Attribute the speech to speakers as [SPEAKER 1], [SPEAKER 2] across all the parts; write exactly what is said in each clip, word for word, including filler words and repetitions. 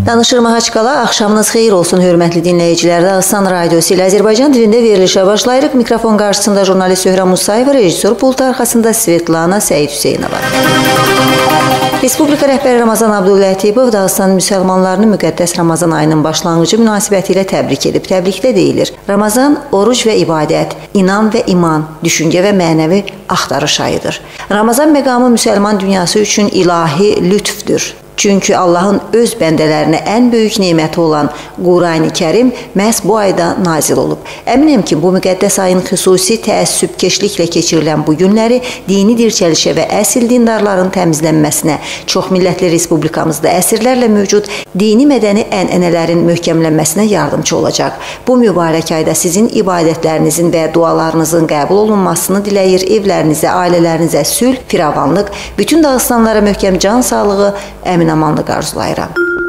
[SPEAKER 1] Danışır Mahaçqala, axşamınız xeyir olsun, hörmətli dinləyicilər. Dağıstan Radiosu ilə Azərbaycan dilində verilişə başlayırıq. Mikrofon qarşısında jurnalist Söhrəm Musayeva, rejissor pultu arxasında Svetlana Səid Hüseynova. Respublika rəhbəri Ramazan Abdulətipov Dağıstan müsəlmanlarını müqəddəs Ramazan ayının başlanğıcı münasibəti ilə təbrik edib. Təbrikdə deyilir: Ramazan oruc və ibadət, inan və iman, düşüncə və mənəvi axtarış ayıdır. Ramazan məqamı müsəlman dünyası üçün ilahi lütfdür. Çünki Allahın öz bəndələrinə ən böyük neməti olan Qurani Kərim məhz bu ayda nazil olub. Əminəm ki, bu müqəddəs ayın xüsusi təəssübkeşliklə keçirilən bu günləri dini dirçəlişə və əsl dindarların təmizlənməsinə, çoxmillətli respublikamızda əsrlərlə mövcud dini mədəni ənənələrin möhkəmlənməsinə yardımcı olacaq. Bu mübarək ayda sizin ibadətlərinizin və dualarınızın qəbul olunmasını diləyir, evlərinizə, ailələrinizə sülh, firavanlıq, bütün Dağıstanlara möhkəm can sağlığı, əmin amanlıq arzulayıram.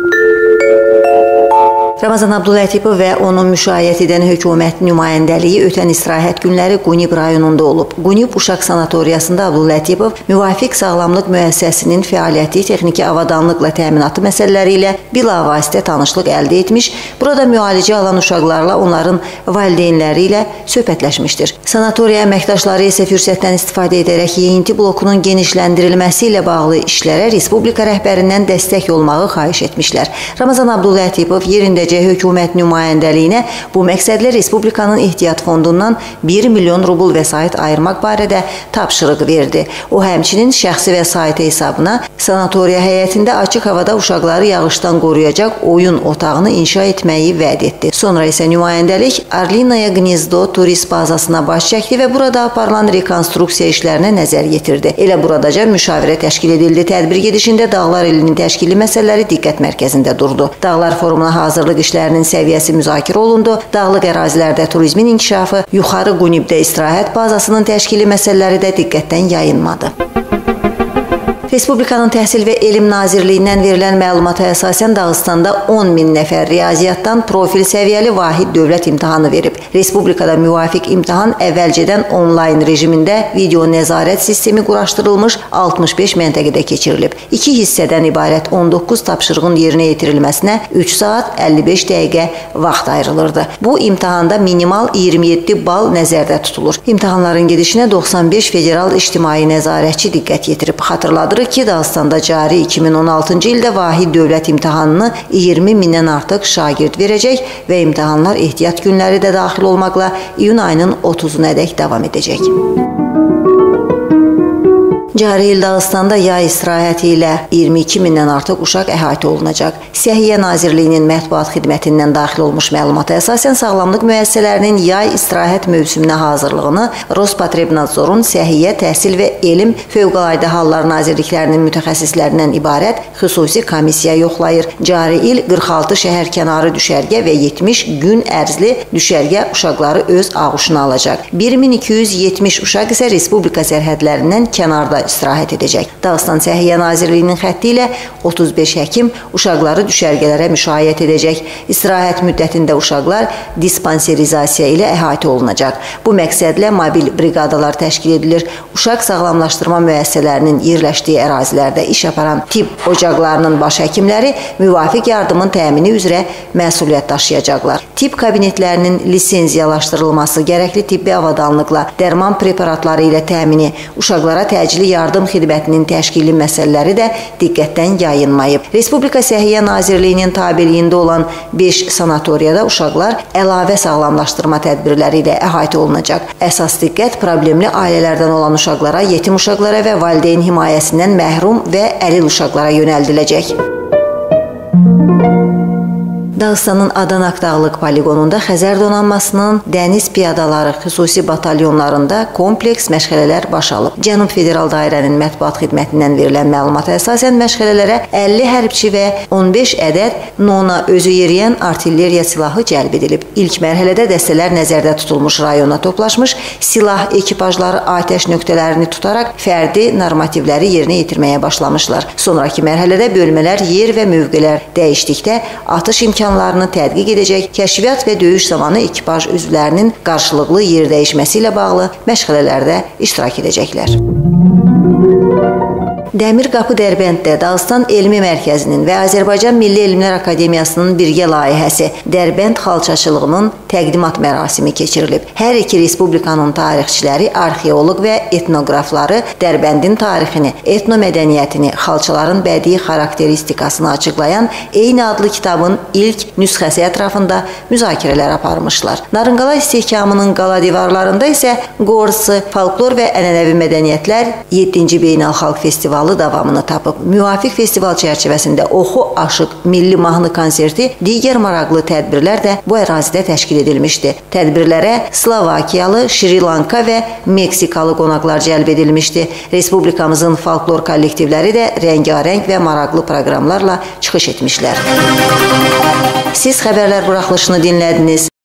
[SPEAKER 1] Ramazan Abdulətipov və onun müşayiət edən hökumət nümayəndəliyi ötən istirahət günləri Qunib rayonunda olub. Qunib uşaq sanatoriyasında Abdulətipov müvafiq sağlamlıq müəssisəsinin fəaliyyəti, texniki avadanlıqla təminatı məsələləri ilə bilavasitə tanışlıq əldə etmiş, burada müalicə alan uşaqlarla onların valideynləri ilə söhbətləşmişdir. Sanatoriya əməkdaşları isə fürsətdən istifadə edərək yeyinti blokunun genişləndirilməsi ilə bağlı işlərə Respublika rəhbərindən dəstək olmağı xahiş etmişlər. Ramazan Abdulətipov yerində hökumət nümayəndəliyinə bu məqsədlə Respublikanın ehtiyat fondundan bir milyon rubl vəsait ayırmaq barədə tapşırıq verdi. O, həmçinin şəxsi vəsait hesabına sanatoriya həyətində açıq havada uşaqları yağışdan qoruyacaq oyun otağını inşa etməyi vəd etdi. Sonra isə nümayəndəlik Arlinaya Gnezdo turist bazasına baş çəkdi və burada aparılan rekonstruksiya işlərinə nəzər yetirdi. Elə buradaca müşavirə təşkil edildi. Tədbir gedişində Dağlar ilinin təşkili məsələləri diqqət mərkəzində durdu. Dağlar forumuna hazırlıq işlərinin səviyyəsi müzakirə olundu. Dağlıq ərazilərdə turizmin inkişafı, yuxarı Qunibdə istirahət bazasının təşkili məsələləri də diqqətdən yayınmadı. Respublikanın Təhsil və Elm Nazirliyindən verilən məlumata əsasən Dağıstanda on min nəfər riyaziyyatdan profil səviyyəli vahid dövlət imtahanı verib. Respublikada müvafiq imtahan əvvəlcədən onlayn rejimində video nəzarət sistemi quraşdırılmış altmış beş məntəqədə keçirilib. İki hissədən ibarət on doqquz tapşırığın yerinə yetirilməsinə üç saat əlli beş dəqiqə vaxt ayrılırdı. Bu imtahanda minimal iyirmi yeddi bal nəzərdə tutulur. İmtahanların gedişinə doxsan beş federal ictimai nəzarətçi diqqət yetirib. Xatırladır ki, Dağıstanda cari iki min on altıncı ildə vahid dövlət imtahanını iyirmi mindən artıq şagird verəcək və imtahanlar ehtiyat günləri də daxil olmaqla iyun ayının otuzunadək davam edəcək. Cari il Dağıstanda yay istirahəti ilə iyirmi iki mindən artıq uşaq əhatə olunacaq. Səhiyyə Nazirliyinin mətbuat xidmətindən daxil olmuş məlumata əsasən sağlamlıq müəssisələrinin yay istirahət mövsümünə hazırlığını Rospotrebnadzorun Səhiyyə, Təhsil və Elm Fövqəladə Hallar Nazirliklərinin mütəxəssislərindən ibarət xüsusi komissiya yoxlayır. Cari il qırx altı şəhərkənarı düşərgə və yetmiş gün ərzli düşərgə uşaqları öz ağuşuna alacaq. bir min iki yüz yetmiş uşaq isə respublika sərhədlərindən kənarda istirahət edəcək. Dağıstan Səhiyyə Nazirliyinin xətti ilə otuz beş həkim uşaqları düşərgələrə müşayiət edəcək. İstirahət müddətində uşaqlar dispanserizasiya ilə əhatə olunacaq. Bu məqsədlə mobil briqadalar təşkil edilir. Uşaq sağlamlaşdırma müəssisələrinin yerləşdiyi ərazilərdə iş aparan tibb ocaqlarının baş həkimləri müvafiq yardımın təmini üzrə məsuliyyət daşıyacaqlar. Tibb kabinetlərinin lisenziyalaşdırılması, gərəkli tibbi avadanlıqla, dərman preparatları ilə təmini, uşaqlara təcili yardım xidmətinin təşkili məsələləri də diqqətdən yayınmayıb. Respublika Səhiyyə Nazirliyinin tabeliyində olan beş sanatoriyada uşaqlar əlavə sağlamlaşdırma tədbirləri ilə əhatə olunacaq. Əsas diqqət problemli ailələrdən olan uşaqlara, yetim uşaqlara və valideyn himayəsindən məhrum və əlil uşaqlara yönəldiləcək. Dağıstanın Adanak Dağlıq poligonunda Xəzər donanmasının dəniz piyadaları xüsusi batalyonlarında kompleks məşğələlər baş alıb. Cənub Federal Dairənin mətbuat xidmətindən verilən məlumata əsasən məşğələlərə əlli hərbçi və on beş ədəd nona özü yeriyən artilleriya silahı cəlb edilib. İlk mərhələdə dəstələr nəzərdə tutulmuş rayona toplaşmış, silah ekipajları atəş nöqtələrini tutaraq fərdi normativləri yerinə yetirməyə başlamışlar. Sonraki mərhələdə bölmələr yer və mövqelər dəyişdikdə atış imkanı imkanlarını tədqiq edəcək, kəşfiyyat və döyüş zamanı ekipaj üzvlərinin qarşılıqlı yer dəyişməsi ilə bağlı məşğələlərdə iştirak edəcəklər. Dəmir Qapı Dərbənddə Dağıstan Elmi Mərkəzinin və Azərbaycan Milli Elmlər Akademiyasının birgə layihəsi Dərbənd xalçaçılığının təqdimat mərasimi keçirilib. Hər iki respublikanın tarixçiləri, arxeoloq və etnoqrafları Dərbəndin tarixini, etnomədəniyyətini, xalçaların bədii xarakteristikasını açıqlayan eyni adlı kitabın ilk nüsxəsi ətrafında müzakirələr aparmışlar. Narınqala istehkamının qala divarlarında isə Qorsı, folklor və ənənəvi mədəniyyətlər yeddinci Beynəlxalq Festivalı davamını tapıb. Müvafiq festival çərçivəsində Oxu Aşıq Milli Mahnı konserti, digər maraqlı tədbirlər də bu ərazidə təşkil edilmişdi. Tədbirlərə Slovakiyalı, Şri Lanka və Meksikalı qonaqlar cəlb edilmişdi. Respublikamızın folklor kollektivləri də rəngarəng və maraqlı proqramlarla çıxış etmişlər. Siz xəbərlər buraxılışını dinlədiniz.